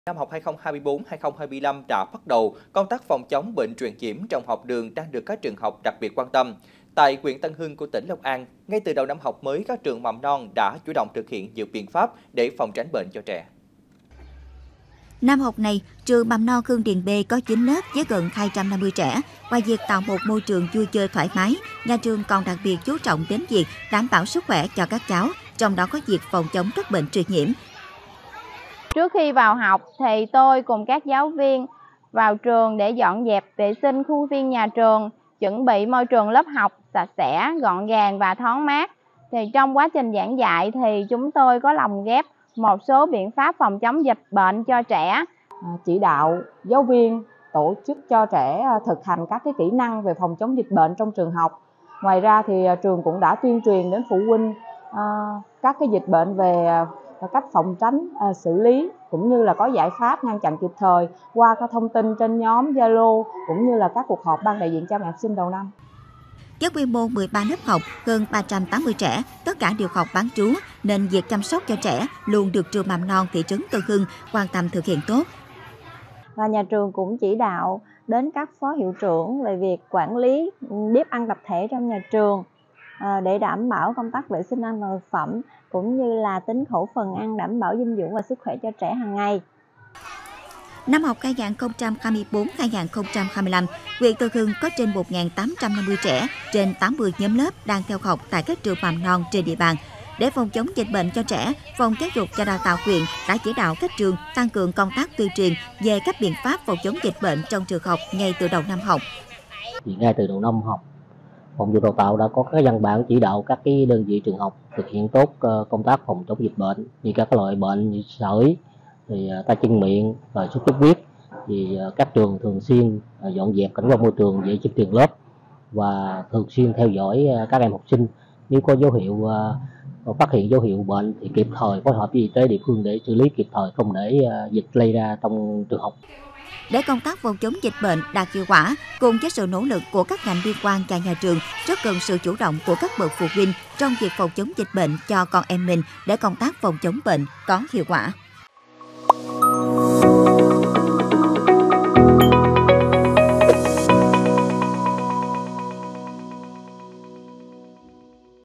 Năm học 2024-2025 đã bắt đầu, công tác phòng chống bệnh truyền nhiễm trong học đường đang được các trường học đặc biệt quan tâm. Tại huyện Tân Hưng của tỉnh Long An, ngay từ đầu năm học mới, các trường mầm non đã chủ động thực hiện nhiều biện pháp để phòng tránh bệnh cho trẻ. Năm học này, trường mầm non Khương Điền B có 9 lớp với gần 250 trẻ. Ngoài việc tạo một môi trường vui chơi thoải mái, nhà trường còn đặc biệt chú trọng đến việc đảm bảo sức khỏe cho các cháu, trong đó có việc phòng chống các bệnh truyền nhiễm. Trước khi vào học thì tôi cùng các giáo viên vào trường để dọn dẹp vệ sinh khuôn viên nhà trường, chuẩn bị môi trường lớp học sạch sẽ, gọn gàng và thoáng mát. Thì trong quá trình giảng dạy thì chúng tôi có lồng ghép một số biện pháp phòng chống dịch bệnh cho trẻ. Chỉ đạo giáo viên tổ chức cho trẻ thực hành các kỹ năng về phòng chống dịch bệnh trong trường học. Ngoài ra thì trường cũng đã tuyên truyền đến phụ huynh các dịch bệnh về cách phòng tránh, xử lý cũng như là có giải pháp ngăn chặn kịp thời qua các thông tin trên nhóm Zalo cũng như là các cuộc họp ban đại diện cha mẹ học sinh đầu năm. Với quy mô 13 lớp học, hơn 380 trẻ, tất cả đều học bán trú, nên việc chăm sóc cho trẻ luôn được trường mầm non thị trấn Tân Hưng quan tâm thực hiện tốt. Và nhà trường cũng chỉ đạo đến các phó hiệu trưởng về việc quản lý bếp ăn tập thể trong nhà trường để đảm bảo công tác vệ sinh an toàn thực phẩm cũng như là tính khẩu phần ăn đảm bảo dinh dưỡng và sức khỏe cho trẻ hàng ngày. Năm học 2024-2025, huyện Tân Hưng có trên 1.850 trẻ trên 80 nhóm lớp đang theo học tại các trường mầm non trên địa bàn. Để phòng chống dịch bệnh cho trẻ, Phòng Giáo dục và Đào tạo huyện đã chỉ đạo các trường tăng cường công tác tuyên truyền về các biện pháp phòng chống dịch bệnh trong trường học ngay từ đầu năm học. Ngay từ đầu năm học, Phòng Giáo dục Đào tạo đã có các văn bản chỉ đạo các đơn vị trường học thực hiện tốt công tác phòng chống dịch bệnh như các loại bệnh như sởi, thì tay chân miệng và sốt xuất huyết. Thì các trường thường xuyên dọn dẹp cảnh quan môi trường vệ sinh trường lớp và thường xuyên theo dõi các em học sinh. Nếu có dấu hiệu phát hiện dấu hiệu bệnh thì kịp thời phối hợp với y tế địa phương để xử lý kịp thời, không để dịch lây ra trong trường học. Để công tác phòng chống dịch bệnh đạt hiệu quả, cùng với sự nỗ lực của các ngành liên quan và nhà trường, rất cần sự chủ động của các bậc phụ huynh trong việc phòng chống dịch bệnh cho con em mình để công tác phòng chống bệnh có hiệu quả.